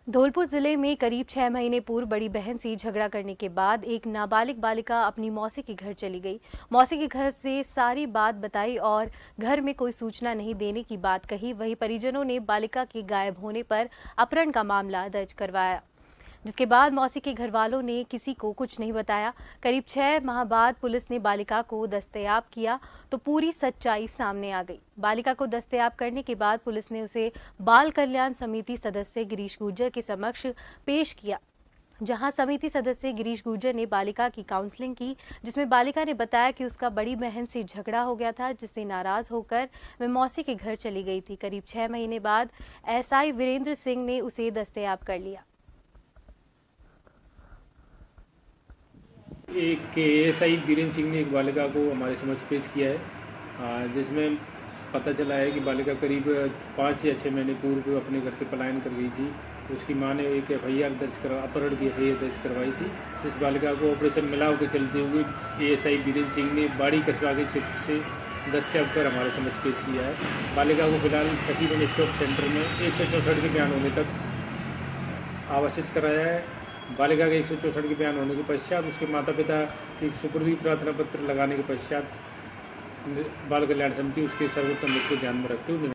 धौलपुर जिले में करीब 6 महीने पूर्व बड़ी बहन से झगड़ा करने के बाद एक नाबालिग बालिका अपनी मौसी के घर चली गई। मौसी के घर से सारी बात बताई और घर में कोई सूचना नहीं देने की बात कही। वहीं परिजनों ने बालिका के गायब होने पर अपहरण का मामला दर्ज करवाया, जिसके बाद मौसी के घर वालों ने किसी को कुछ नहीं बताया। करीब 6 माह बाद पुलिस ने बालिका को दस्तयाब किया तो पूरी सच्चाई सामने आ गई। बालिका को दस्तयाब करने के बाद पुलिस ने उसे बाल कल्याण समिति सदस्य गिरीश गुर्जर के समक्ष पेश किया, जहां समिति सदस्य गिरीश गुर्जर ने बालिका की काउंसलिंग की, जिसमें बालिका ने बताया कि उसका बड़ी बहन से झगड़ा हो गया था, जिससे नाराज होकर वह मौसी के घर चली गई थी। करीब 6 महीने बाद एसआई वीरेंद्र सिंह ने उसे दस्तयाब कर लिया। एक एएसआई बीरेंद्र सिंह ने एक बालिका को हमारे समक्ष पेश किया है, जिसमें पता चला है कि बालिका करीब 5 या 6 महीने पूर्व अपने घर से पलायन कर गई थी। उसकी मां ने एक अपहरण की एफआईआर दर्ज करवाई थी। इस बालिका को ऑपरेशन मिलाव के चलते हुए एएसआई बीरेंद्र सिंह ने बाड़ी कस्बा के क्षेत्र से दस्तयाब कर हमारे समक्ष पेश किया है। बालिका को फिलहाल सखीगंज स्टॉप सेंटर में 164 के बयान होने तक आवासित कराया है। बालिका के 164 के बयान होने के पश्चात उसके माता पिता की सुपुर्दी प्रार्थना पत्र लगाने के पश्चात बाल कल्याण समिति उसके सर्वोत्तम हित को ध्यान में रखते हुए